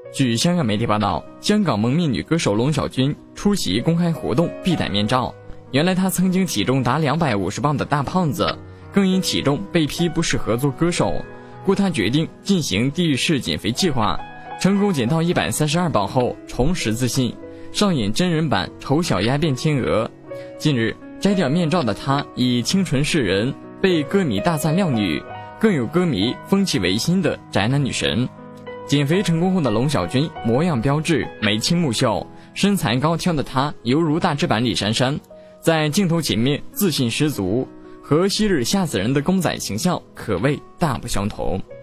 据香港媒体报道，香港蒙面女歌手龙小军出席公开活动必戴面罩。原来她曾经体重达250磅的大胖子，更因体重被批不适合做歌手，故她决定进行地狱式减肥计划，成功减到132磅后重拾自信，上演真人版丑小鸭变天鹅。近日摘掉面罩的她以清纯示人，被歌迷大赞靓女，更有歌迷封其为新的宅男女神。减肥成功后的龙小军模样标致，眉清目秀，身材高挑的她犹如大只版李珊珊，在镜头前面自信十足，和昔日吓死人的公仔形象可谓大不相同。